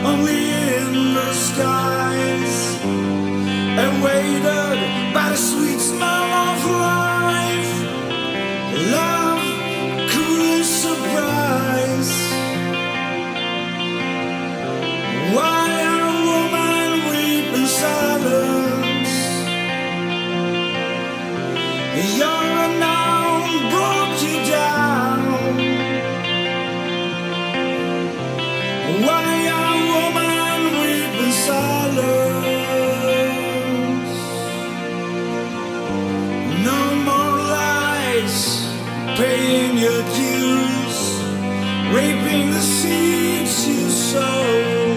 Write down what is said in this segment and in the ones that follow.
only in the skies, and waited by the sweet smell of life. Love, cool surprise. Why a woman weep in silence? Your renown brought you down. Why a woman weep in silence? No more lies, paying your dues, raping the seeds you sow,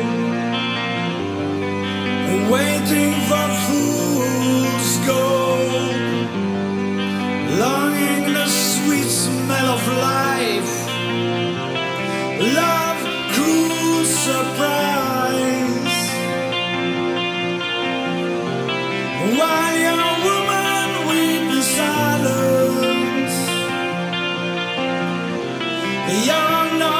waiting for fool's gold, longing the sweet smell of life. Love, cruel surprise. Why a woman weep in silence? You're not